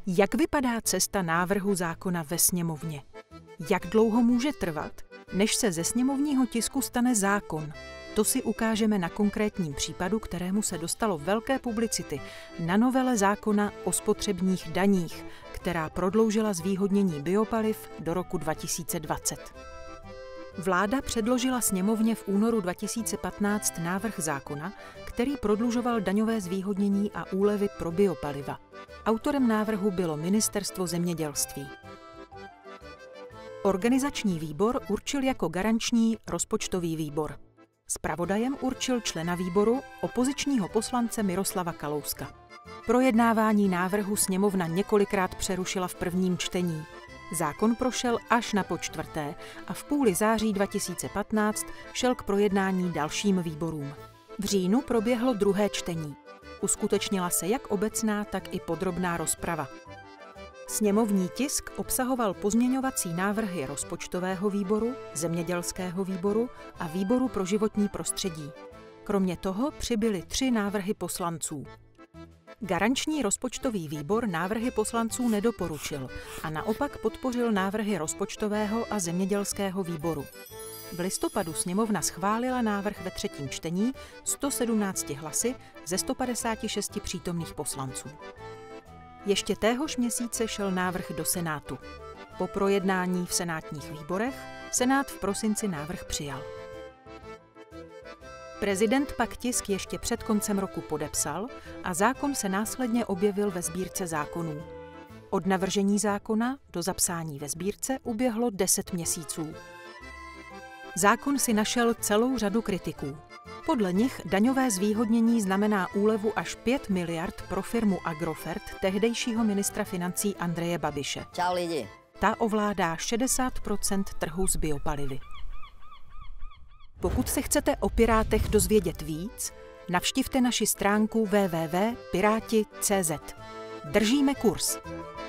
Jak vypadá cesta návrhu zákona ve sněmovně? Jak dlouho může trvat, než se ze sněmovního tisku stane zákon? To si ukážeme na konkrétním případu, kterému se dostalo velké publicity, na novele zákona o spotřebních daních, která prodloužila zvýhodnění biopaliv do roku 2020. Vláda předložila sněmovně v únoru 2015 návrh zákona, který prodlužoval daňové zvýhodnění a úlevy pro biopaliva. Autorem návrhu bylo Ministerstvo zemědělství. Organizační výbor určil jako garanční rozpočtový výbor. Zpravodajem určil člena výboru, opozičního poslance Miroslava Kalouska. Projednávání návrhu sněmovna několikrát přerušila v prvním čtení. Zákon prošel až na počtvrté a v půli září 2015 šel k projednání dalším výborům. V říjnu proběhlo druhé čtení. Uskutečnila se jak obecná, tak i podrobná rozprava. Sněmovní tisk obsahoval pozměňovací návrhy rozpočtového výboru, zemědělského výboru a výboru pro životní prostředí. Kromě toho přibyly 3 návrhy poslanců. Garanční rozpočtový výbor návrhy poslanců nedoporučil a naopak podpořil návrhy rozpočtového a zemědělského výboru. V listopadu sněmovna schválila návrh ve třetím čtení 117 hlasy ze 156 přítomných poslanců. Ještě téhož měsíce šel návrh do Senátu. Po projednání v senátních výborech Senát v prosinci návrh přijal. Prezident pak tisk ještě před koncem roku podepsal a zákon se následně objevil ve sbírce zákonů. Od navržení zákona do zapsání ve sbírce uběhlo 10 měsíců. Zákon si našel celou řadu kritiků. Podle nich daňové zvýhodnění znamená úlevu až 5 miliard pro firmu Agrofert tehdejšího ministra financí Andreje Babiše. Čau lidi. Ta ovládá 60% trhu s biopalivy. Pokud se chcete o Pirátech dozvědět víc, navštivte naši stránku www.pirati.cz. Držíme kurz.